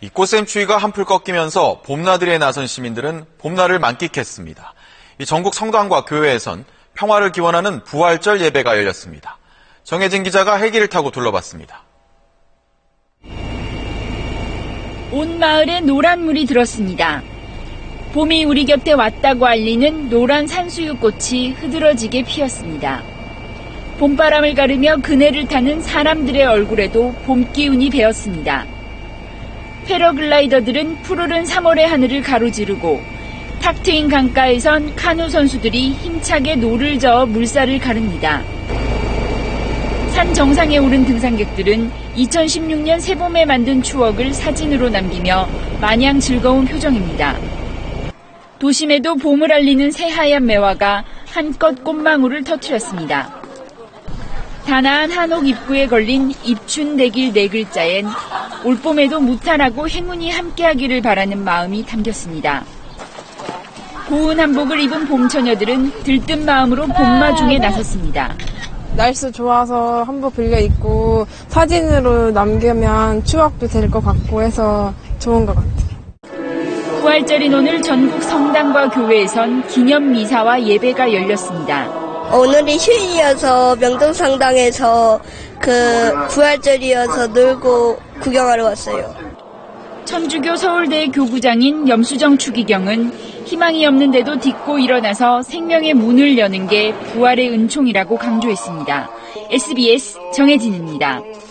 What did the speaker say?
이 꽃샘추위가 한풀 꺾이면서 봄나들이에 나선 시민들은 봄날을 만끽했습니다. 이 전국 성당과 교회에선 평화를 기원하는 부활절 예배가 열렸습니다. 정혜진 기자가 헬기를 타고 둘러봤습니다. 온 마을에 노란 물이 들었습니다. 봄이 우리 곁에 왔다고 알리는 노란 산수유꽃이 흐드러지게 피었습니다. 봄바람을 가르며 그네를 타는 사람들의 얼굴에도 봄 기운이 배었습니다. 패러글라이더들은 푸르른 3월의 하늘을 가로지르고 탁 트인 강가에선 카누 선수들이 힘차게 노를 저어 물살을 가릅니다. 산 정상에 오른 등산객들은 2016년 새봄에 만든 추억을 사진으로 남기며 마냥 즐거운 표정입니다. 도심에도 봄을 알리는 새하얀 매화가 한껏 꽃망울을 터뜨렸습니다. 다나한 한옥 입구에 걸린 입춘대길 네 글자엔 올봄에도 무탈하고 행운이 함께하기를 바라는 마음이 담겼습니다. 고운 한복을 입은 봄처녀들은 들뜬 마음으로 봄마중에 나섰습니다. 날씨 좋아서 한복 빌려 입고 사진으로 남기면 추억도 될 것 같고 해서 좋은 것 같아요. 부활절인 오늘 전국 성당과 교회에선 기념 미사와 예배가 열렸습니다. 오늘이 휴일이어서 명동성당에서 부활절이어서 놀고 구경하러 왔어요. 천주교 서울대 교구장인 염수정 추기경은 희망이 없는데도 딛고 일어나서 생명의 문을 여는 게 부활의 은총이라고 강조했습니다. SBS 정혜진입니다.